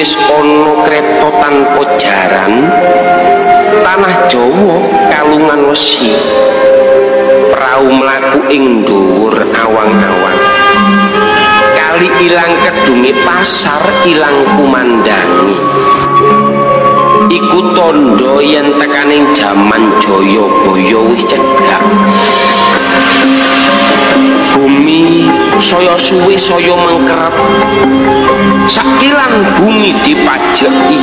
wis ana kreta tanpa jaran, tanah Jawa kalungan wesi, prau mlaku ing dhuwur awang-awang, kali ilang kedunge pasar ilang kumandangi, iku tandha yen tekaning jaman Jayabaya wis cedhak. Bumi saya suwe saya mengkerep, sakilan bumi dipajeki,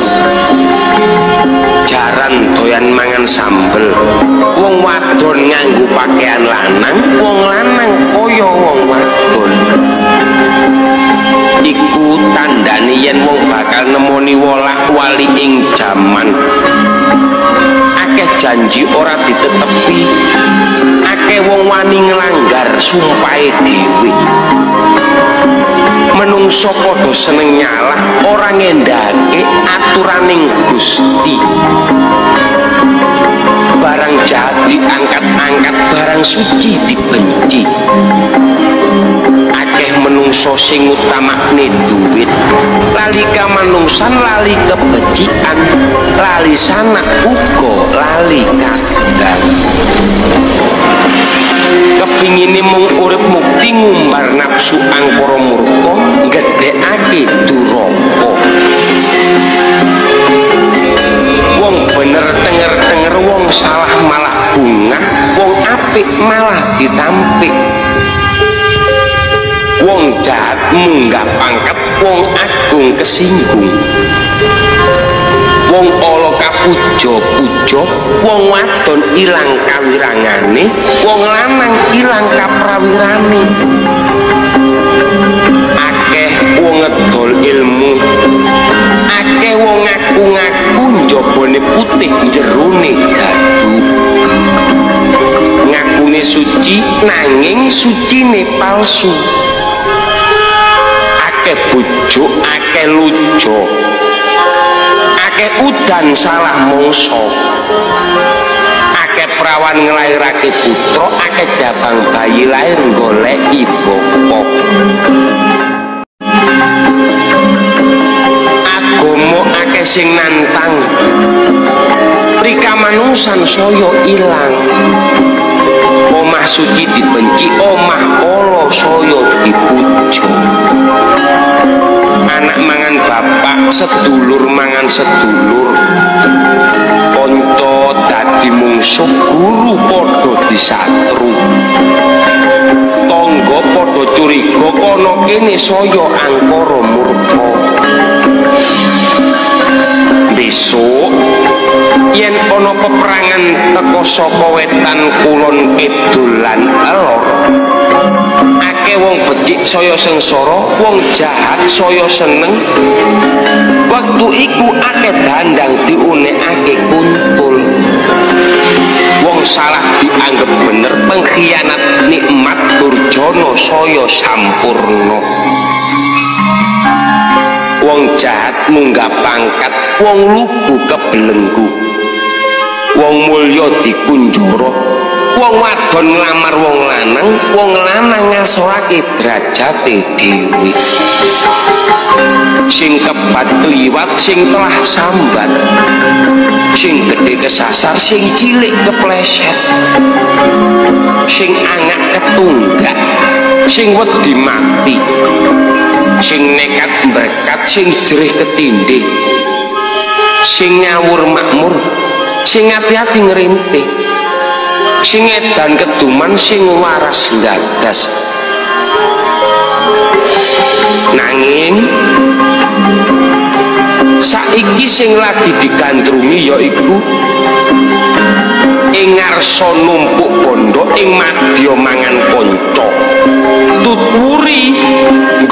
jaran doyan mangan sambel, wong wadon nganggo pakaian lanang, wong lanang kaya wong wadon. Iku tandane yen wong bakal nemoni wolak-wali ing jaman. Akeh janji ora ditetepi, akeh wong wani nglanggar sumpahe dhewe. Menungso padha seneng nyalah, ora ngendhake aturaning Gusti. Barang jahat diangkat-angkat, barang suci dibenci. Akeh menungso sing utamakne duit, lali kamanungsan, lali kebecikan, lali sanak uga lali kagungan. Kepingine mung urip mukti ngumbar nafsu angkara murka, gedhekake duraka. Wong bener tenger-tenger, wong salah malah bungah, wong apik malah ditampik. Wong jahat munggah pangkat, wong agung kesinggung. Wong ala kapuja-puja, wong wadon ilang kawirangane, wong lanang ilang kaprawirane. Akeh wong ngedol ilmu, akeh wong ngaku-ngaku njabane putih jerone gadu. Ngakune suci nanging sucine palsu. Akeh bojo, akeh lujo, akeh udan salah mangsa, akeh prawan nglairake putra, akeh jabang bayi lair goleki bapa. Agama akeh sing nantang, prikamanungsan saya ilang. Omah suci dibenci, omah ala saya dipuja. Anak mangan bapak, sedulur mangan sedulur, kanca dadi mungsuh, guru padha disatru, tangga padha curiga, kana kene saya angkara murka. Besok yen ana peperangan teka saka wetan kulon kidul lan alor, akeh wong becik saya sengsara, wong jahat saya seneng. Waktu iku akeh dandang diunekake kuntul, wong salah dianggep bener, pengkhianat nikmat durjana saya sampurna. Wong jahat munggah pangkat, wong lugu kebelenggu, wong mulya dikunjara, wong wadon nglamar wong lanang ngasorake derajate dhewe. Sing kebat liwat, sing telah sambat, sing gedhe kesasar, sing cilik kepleset, sing angak ketunggak, sing wedi mati, sing nekat berkat, sing jerih ketindih, sing ngawur makmur, sing hati-hati ngerintih, sing edan keduman, sing waras nggagas. Nanging saiki sing lagi digandrungi yaiku ing ngarsa numpuk bondo, ing madya mangan kanca, tuturi